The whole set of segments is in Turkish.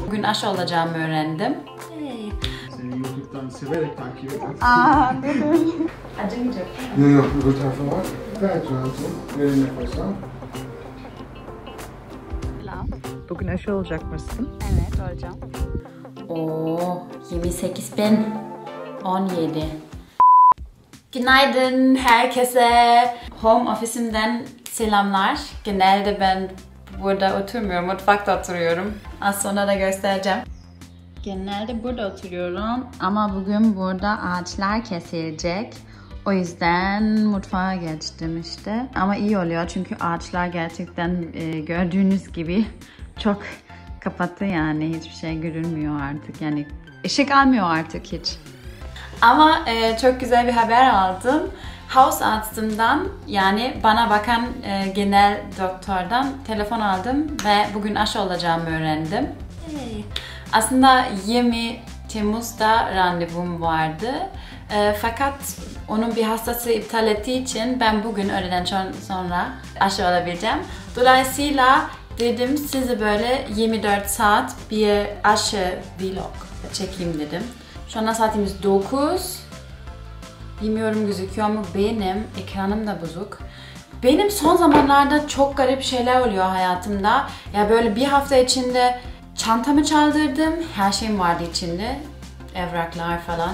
Bugün aşı olacağımı öğrendim. Hey. Seni YouTube'dan severek takip ediyorum. Acımayacak. Yok, bu tarafa bak. Gayet rahatım. Verin nefesden. Bugün aşı olacak mısın? Evet, olacağım. Oo, 28.000. 17. Günaydın herkese. Home ofisimden selamlar. Genelde ben burada oturmuyorum, mutfakta oturuyorum. Az sonra da göstereceğim. Genelde burada oturuyorum ama bugün burada ağaçlar kesilecek. O yüzden mutfağa geçtim işte. Ama iyi oluyor çünkü ağaçlar gerçekten gördüğünüz gibi çok kapattı yani. Hiçbir şey görünmüyor artık. Yani ışık almıyor artık hiç. Ama çok güzel bir haber aldım. House Arzt'ından yani bana bakan genel doktordan telefon aldım ve bugün aşı olacağımı öğrendim. Hey. Aslında 20 Temmuz'da randevum vardı. Fakat onun bir hastası iptal ettiği için ben bugün öğleden sonra aşı olabileceğim. Dolayısıyla dedim size böyle 24 saat bir aşı vlog çekeyim dedim. Şu anda saatimiz 9. Bilmiyorum gözüküyor mu? Benim ekranım da bozuk. Benim son zamanlarda çok garip şeyler oluyor hayatımda. Ya böyle bir hafta içinde çantamı çaldırdım. Her şeyim vardı içinde. Evraklar falan.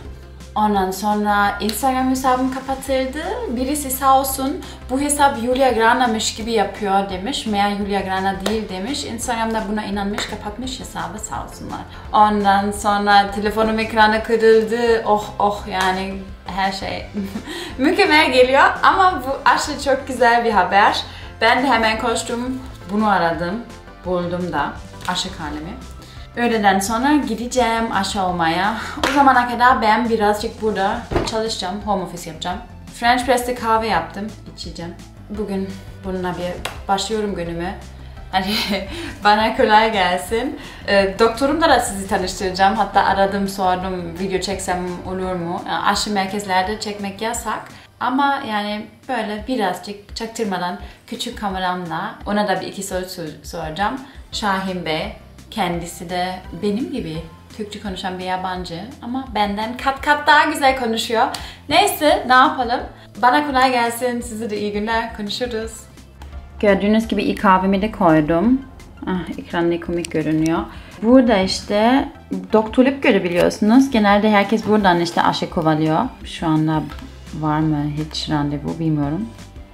Ondan sonra Instagram hesabım kapatıldı. Birisi sağ olsun bu hesap Julia Grana'mış gibi yapıyor demiş. Meğer Julia Grana değil demiş. Instagram'da buna inanmış, kapatmış hesabı, sağ olsunlar. Ondan sonra telefonum ekranı kırıldı. Oh yani her şey mükemmel geliyor. Ama bu aşı çok güzel bir haber. Ben de hemen koştum. Bunu aradım. Buldum da aşı karnemi. Öğleden sonra gideceğim aşı olmaya. O zamana kadar ben birazcık burada çalışacağım, home office yapacağım. French press'te kahve yaptım, içeceğim. Bugün bununla bir başlıyorum günümü. Hani bana kolay gelsin. Doktorumla da sizi tanıştıracağım. Hatta aradım, sordum video çeksem olur mu? Aşı merkezlerde çekmek yasak. Ama yani böyle birazcık çaktırmadan küçük kameramla ona da bir iki soru soracağım. Şahin Bey. Kendisi de benim gibi Türkçe konuşan bir yabancı ama benden kat daha güzel konuşuyor. Neyse ne yapalım. Bana kolay gelsin. Size de iyi günler. Konuşuruz. Gördüğünüz gibi ilk kahvemi de koydum. Ekran ne komik görünüyor. Burada işte doktorluk görebiliyorsunuz. Genelde herkes buradan işte aşı kovalıyor. Şu anda var mı hiç randevu bilmiyorum.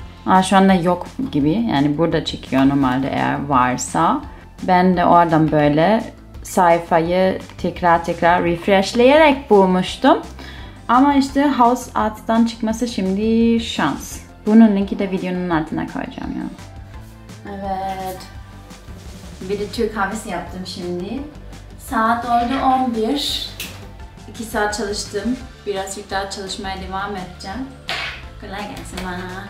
Şu anda yok gibi. Yani burada çıkıyor normalde eğer varsa. Ben de oradan böyle sayfayı tekrar refreshleyerek bulmuştum. Ama işte House Arzt'tan çıkması şimdi şans. Bunun linki de videonun altına koyacağım ya. Evet. Bir de Türk kahvesi yaptım şimdi. Saat oldu 11. 2 saat çalıştım. Birazcık daha çalışmaya devam edeceğim. Kolay gelsin bana.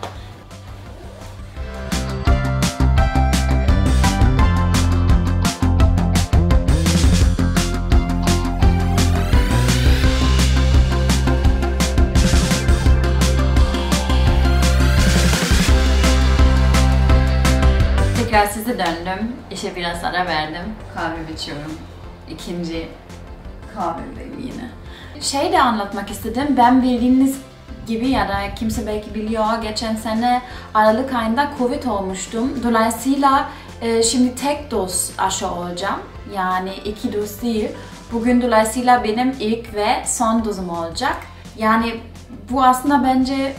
Tekrar size döndüm. İşe biraz ara verdim. Kahve içiyorum. İkinci kahvem yine. Şey de anlatmak istedim. Ben bildiğiniz gibi ya da kimse belki biliyor. Geçen sene Aralık ayında Covid olmuştum. Dolayısıyla şimdi tek doz aşı olacağım. Yani 2 doz değil. Bugün dolayısıyla benim ilk ve son dozum olacak. Yani bu aslında bence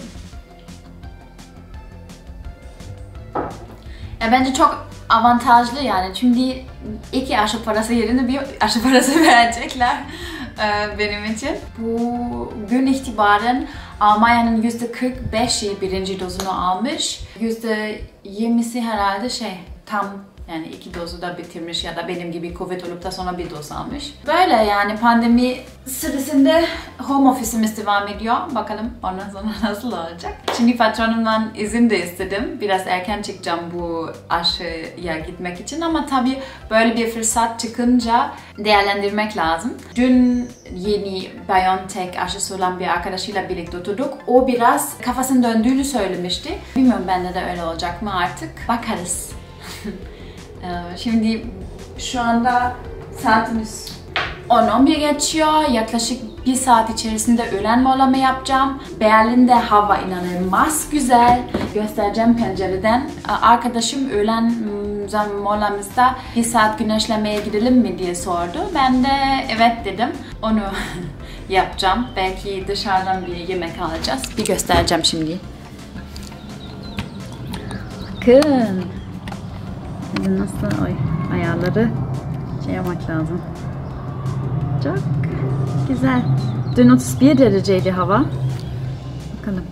bence çok avantajlı yani çünkü 2 aşı parası yerine bir aşı parası verecekler benim için. Bugün itibaren Almanya'nın %45'i birinci dozunu almış. %20'si herhalde tam yani 2 dozu da bitirmiş ya da benim gibi Covid olup da sonra bir doz almış. Böyle yani pandemi sırasında home office'imiz devam ediyor. Bakalım ondan sonra nasıl olacak. Şimdi patronumdan izin de istedim. Biraz erken çıkacağım bu aşıya gitmek için ama tabii böyle bir fırsat çıkınca değerlendirmek lazım. Dün yeni BioNTech aşısı olan bir arkadaşıyla birlikte oturduk. O biraz kafasının döndüğünü söylemişti. Bilmiyorum bende de öyle olacak mı artık. Bakarız. Şimdi şu anda Saatimiz 10-11 geçiyor. Yaklaşık 1 saat içerisinde öğlen molamı yapacağım. Berlin'de hava inanılmaz güzel. Göstereceğim pencereden. Arkadaşım öğlen molamızda 1 saat güneşlemeye gidelim mi diye sordu. Ben de evet dedim. Onu yapacağım. Belki dışarıdan bir yemek alacağız. Bir göstereceğim şimdi. Bakın. Nasıl ayarları yapmak lazım. Çok güzel. Dün 31 dereceydi hava. Bakalım.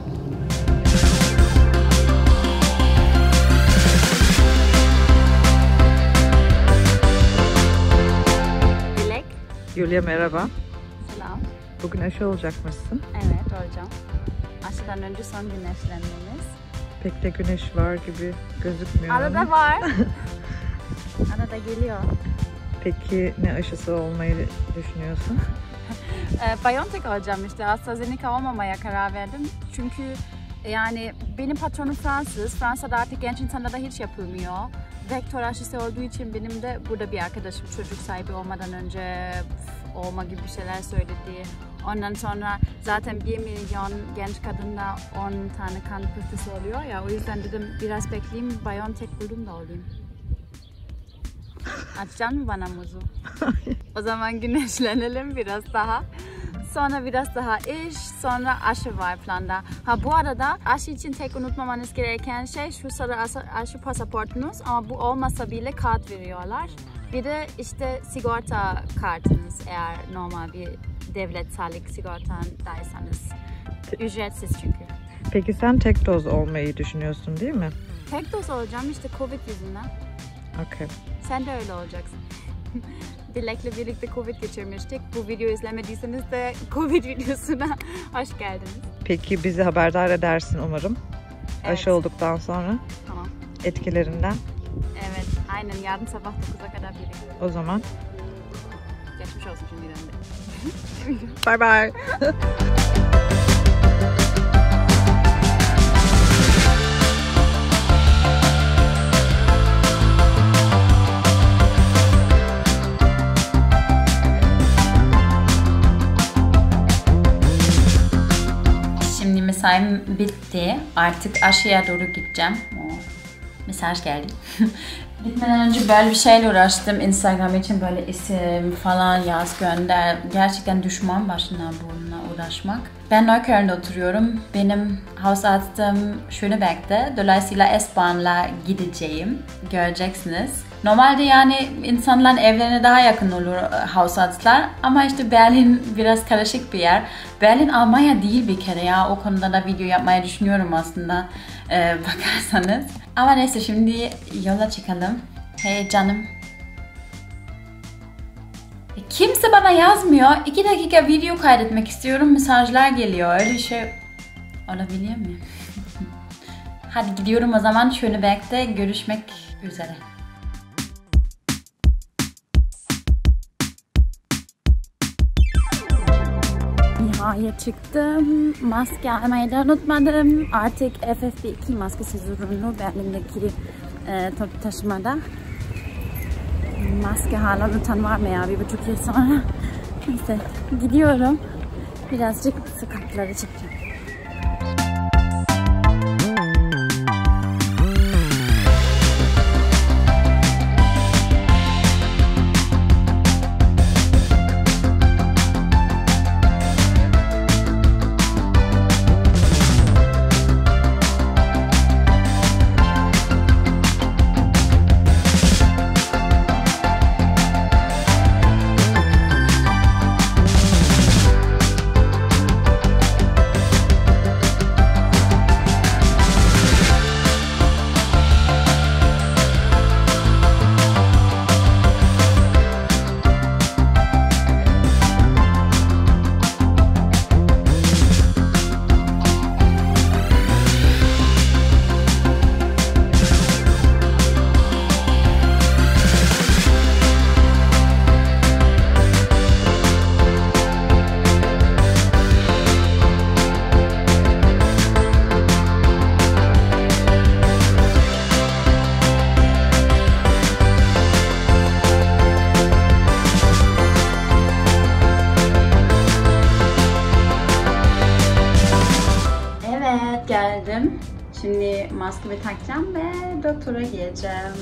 Dilek. Julia merhaba. Selam. Bugün aşı olacakmışsın. Evet olacağım. Aşıdan önce son güneşlenmemiz. Pek de güneş var gibi gözükmüyor. Arada var. Arada geliyor. Peki ne aşısı olmayı düşünüyorsun? BioNTech alacağım işte. AstraZeneca olmamaya karar verdim. Çünkü yani benim patronum Fransız. Fransa'da artık genç insanlarda hiç yapılmıyor. Vektör aşısı olduğu için benim de burada bir arkadaşım çocuk sahibi olmadan önce olma gibi bir şeyler söyledi. Ondan sonra zaten 1 milyon genç kadında 10 tane kan pıhtısı oluyor ya. O yüzden dedim biraz bekleyeyim, BioNTech buldum da olayım. Açacaksın mı bana muzu? O zaman güneşlenelim biraz daha. Sonra biraz daha iş, sonra aşı var planda. Ha bu arada aşı için tek unutmamanız gereken şey şu sarı aşı pasaportunuz ama bu olmasa bile kart veriyorlar. Bir de işte sigorta kartınız eğer normal bir devlet sağlık sigortadaysanız. Ücretsiz çünkü. Peki sen tek doz olmayı düşünüyorsun değil mi? Tek doz olacağım işte Covid yüzünden. Okay. Sen de öyle olacaksın. Dilek'le birlikte Covid geçirmiştik. Bu videoyu izlemediyseniz de Covid videosuna hoş geldiniz. Peki bizi haberdar edersin umarım. Evet. Aşı olduktan sonra Tamam. etkilerinden. Evet, aynen yarın sabah 9'a kadar birlikte. O zaman Geçmiş olsun şimdiden de. bye bye. Şimdi mesaim bitti. Artık aşıya doğru gideceğim. Mesaj geldi. Gitmeden önce böyle bir şeyle uğraştım. Instagram için böyle isim falan yaz gönder. Gerçekten düşman başına bununla uğraşmak. Ben Neukölln'de oturuyorum. Benim Hausart'ım Schöneberg'de. Dolayısıyla S-Bahn'la gideceğim. Göreceksiniz. Normalde yani insanların evlerine daha yakın olur Hausart'lar. Ama işte Berlin biraz karışık bir yer. Berlin Almanya değil bir kere ya. O konuda da video yapmayı düşünüyorum aslında. Bakarsanız. Ama neyse şimdi yola çıkalım. Hey canım. Kimse bana yazmıyor. 2 dakika video kaydetmek istiyorum. Mesajlar geliyor. Öyle şey olabilir mi? Hadi gidiyorum o zaman. Schöneberg'de görüşmek üzere. Nihayet çıktım. Maske almayı da unutmadım. Artık FFP2 maskesi zorunlu Berlin'deki toplu taşımada. Maske hala unutan var mı ya 1,5 yıl sonra? Neyse gidiyorum. Birazcık sıkıntıları çekeceğim. Şimdi maskemi takacağım ve doktora gideceğim.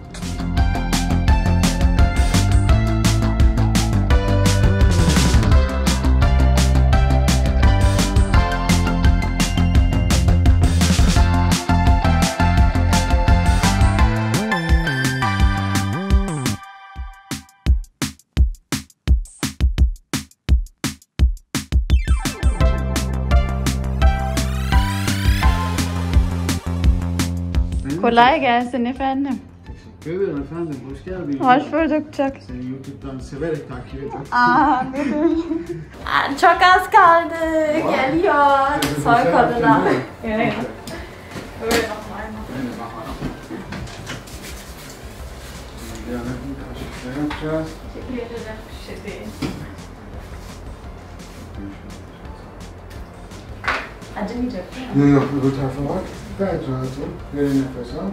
Kolay gelsin efendim. Teşekkür ederim efendim. Hoş geldiniz. Hoş bulduk çok. Seni YouTube'dan severek takip ediyorum. Çok az kaldı. Geliyor. Soy koduna. Evet. Kaşıkla yapacağız. Teşekkür ederim. Bir şey değil. Acımayacak değil mi? Yok, öbür tarafa bak. Gayet rahatım. Derin nefes al.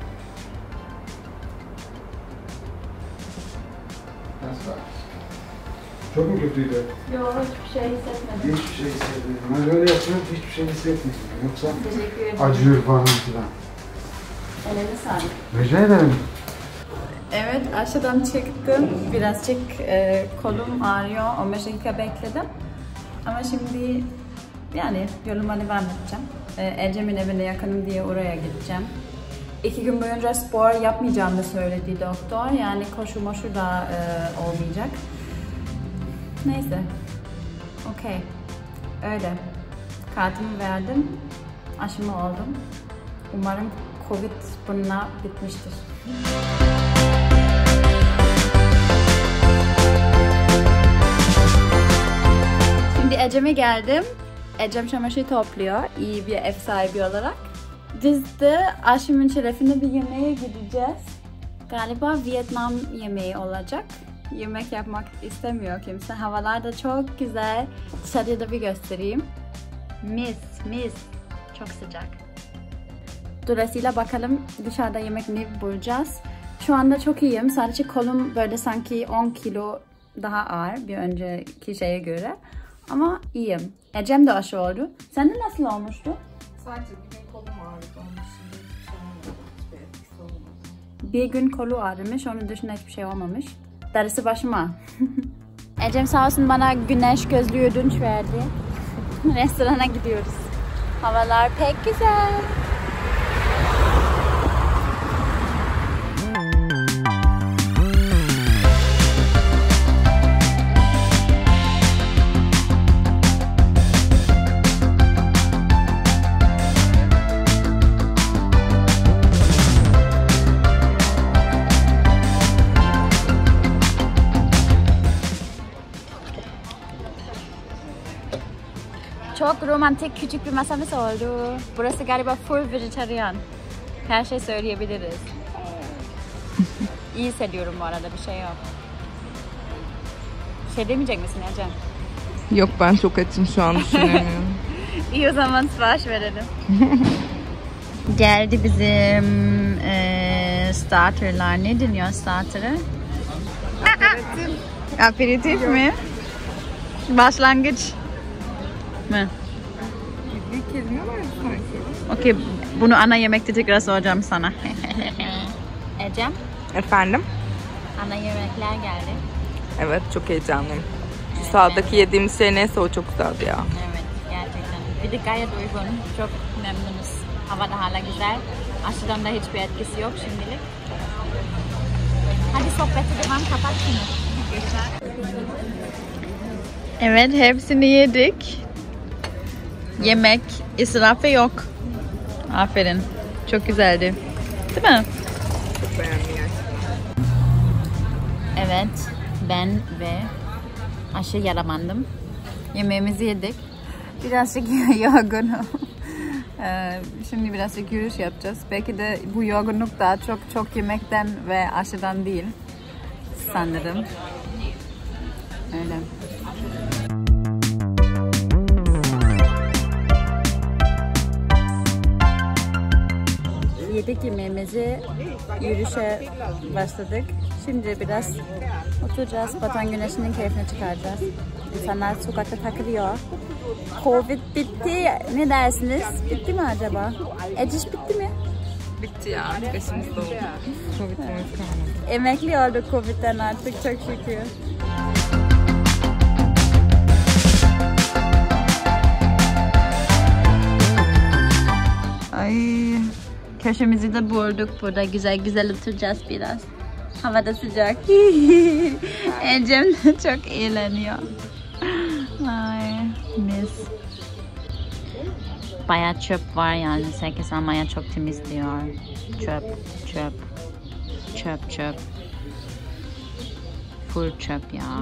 Nasıl var? Çok mu kötüydü? Yok, hiçbir şey hissetmedim. Hiçbir şey hissetmedim. Ben öyle yapıyorum, hiçbir şey hissetmedim. Yoksa Teşekkür ederim. acıyor falan filan. Elini sağlık. Rica ederim. Evet, aşağıdan çıktım. Birazcık kolum ağrıyor. 15 dakika bekledim. Ama şimdi yani yoluma devam edeceğim. Ecem'in evine yakınım diye oraya gideceğim. 2 gün boyunca spor yapmayacağımı söyledi doktor. Yani koşu moşu da olmayacak. Neyse. Okey. Öyle. Kartımı verdim. Aşımı oldum. Umarım Covid bununla bitmiştir. Şimdi Ecem'e geldim. Ecem çamaşır topluyor. İyi bir ev sahibi olarak. Biz de aşımın şerefine bir yemeğe gideceğiz. Galiba Vietnam yemeği olacak. Yemek yapmak istemiyor kimse. Havalar da çok güzel. Dışarıda da bir göstereyim. Mis. Çok sıcak. Dolayısıyla bakalım dışarıda yemek ne bulacağız. Şu anda çok iyiyim. Sadece kolum böyle sanki 10 kilo daha ağır bir önceki şeye göre. Ama iyiyim. Ecem de aşı oldu. Sende nasıl olmuştu? Sadece bir gün kolum ağrıdı. Onun dışında hiçbir şey olmadı. Hiçbir etkisi olmadı. Bir gün kolu ağrımış. Onun dışında hiçbir şey olmamış. Darısı başıma. Ecem sağ olsun bana güneş gözlüğü ödünç verdi. Restorana gidiyoruz. Havalar pek güzel. Çok romantik küçük bir masamız oldu. Burası galiba full vejetaryen. Her şey söyleyebiliriz. İyi hissediyorum bu arada, bir şey yok. Şey demeyecek misin Ecem? Yok, ben çok açım şu an, düşünemiyorum. İyi, o zaman sipariş verelim. Geldi bizim starterlar. Ne deniyor starter'ı? Aperitif mi? Başlangıç mı? Bir kelime var sanki. Okey, bunu ana yemekte tekrar soracağım sana. Ecem, Efendim? ana yemekler geldi. Evet, çok heyecanlıyım. Şu sağdaki yediğimiz şey neyse o çok güzeldi ya. Evet, gerçekten. Bir de gayet uygun. Çok memnunuz. Hava da hala güzel. Aşıdan da hiçbir etkisi yok şimdilik. Hadi sohbeti devam, kapat şunu. Evet, hepsini yedik. Yemek israfı yok. Aferin. Çok güzeldi. Değil mi? Çok beğendim gerçekten. Evet, ben ve aşı yaramandım. Yemeğimizi yedik. Birazcık yorgunum. Şimdi birazcık yürüyüş yapacağız. Belki de bu yorgunluk da çok yemekten ve aşıdan değil sanırım. Öyle. Yedik yemeğimizi, yürüyüşe başladık. Şimdi biraz oturacağız, batan güneşinin keyfini çıkaracağız. İnsanlar sokakta takılıyor. Covid bitti. Ne dersiniz? Bitti mi acaba? Eciş bitti mi? Bitti ya. Artık aşımız da oldu. Covid kalmadı. Emekli olduk Covid'den artık çok şükür. Ay, köşemizi de bulduk. Burada güzel güzel oturacağız biraz. Hava da sıcak. Ecem de çok eğleniyor. Ay, mis. Bayağı çöp var yani. Herkes Almanya çok temiz diyor. Çöp, çöp, çöp, çöp. Full çöp ya.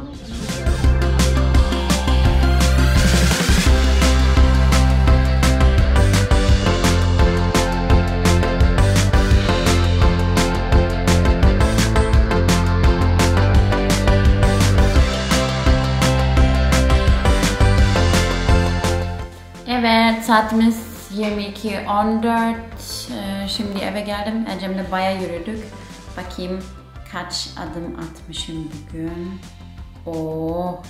Evet, saatimiz 22:14. Şimdi eve geldim. Ecem'le bayağı yürüdük. Bakayım kaç adım atmışım bugün. Oo,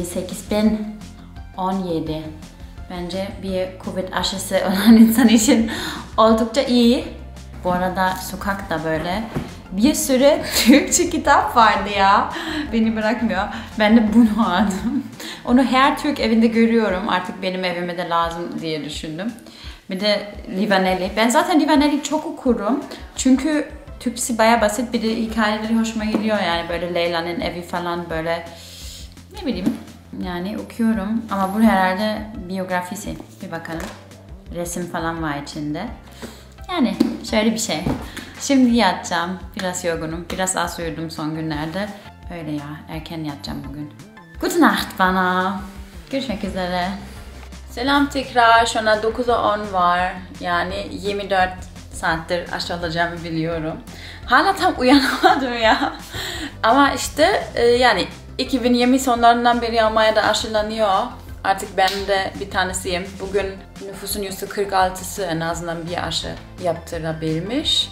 28.017. Bence bir Covid aşısı olan insan için oldukça iyi. Bu arada sokakta böyle bir sürü Türkçe kitap vardı ya. Beni bırakmıyor. Ben de bunu aldım. Onu her Türk evinde görüyorum. Artık benim evime de lazım diye düşündüm. Bir de Livaneli. Ben zaten Livaneli çok okurum. Çünkü Türkçesi bayağı basit. Bir de hikayeleri hoşuma gidiyor yani. Böyle Leyla'nın evi falan böyle. Ne bileyim. Yani okuyorum. Ama bu herhalde biyografisi. Bir bakalım. Resim falan var içinde. Yani şöyle bir şey. Şimdi yatacağım. Biraz yorgunum. Biraz az uyudum son günlerde. Öyle ya. Erken yatacağım bugün. Gute Nacht bana. Görüşmek üzere. Selam tekrar. Şu an 9'a 10 var. Yani 24 saattir aşı olacağımı biliyorum. Hala tam uyanamadım ya. Ama işte yani 2020 sonlarından beri Almanya'da aşılanıyor. Artık ben de bir tanesiyim. Bugün nüfusun %46'sı en azından bir aşı yaptırabilmiş.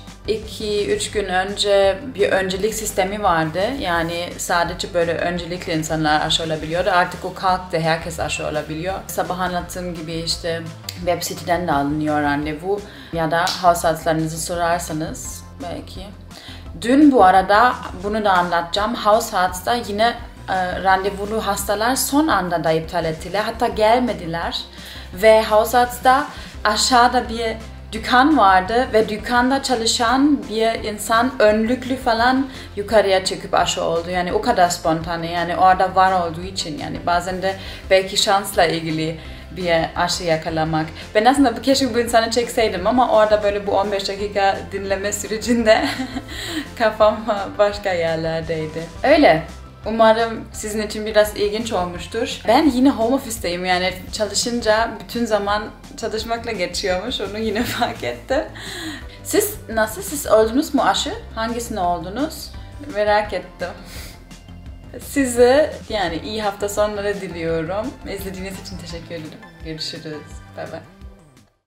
2-3 gün önce bir öncelik sistemi vardı. Yani sadece böyle öncelikli insanlar aşı olabiliyordu. Artık o kalktı. Herkes aşı olabiliyor. Sabah anlattığım gibi işte web siteden de alınıyor randevu. Ya da hausartlarınızı sorarsanız belki. Dün bu arada bunu da anlatacağım. Hausart'ta yine randevulu hastalar son anda da iptal ettiler. Hatta gelmediler. Ve Hausart'ta aşağıda bir dükkan vardı ve dükkanda çalışan bir insan önlüklü falan yukarıya çıkıp aşı oldu. Yani o kadar spontane, yani orada var olduğu için, yani bazen de belki şansla ilgili bir aşı yakalamak. Ben aslında keşke bu insanı çekseydim ama orada böyle bu 15 dakika dinleme sürecinde kafam başka yerlerdeydi. Öyle. Umarım sizin için biraz ilginç olmuştur. Ben yine home office'teyim, yani çalışınca bütün zaman çalışmakla geçiyormuş, onu yine fark ettim. Siz nasıl? Siz oldunuz mu aşı? Hangisini oldunuz? Merak ettim. Size yani iyi hafta sonları diliyorum. İzlediğiniz için teşekkür ederim. Görüşürüz. Bye bye.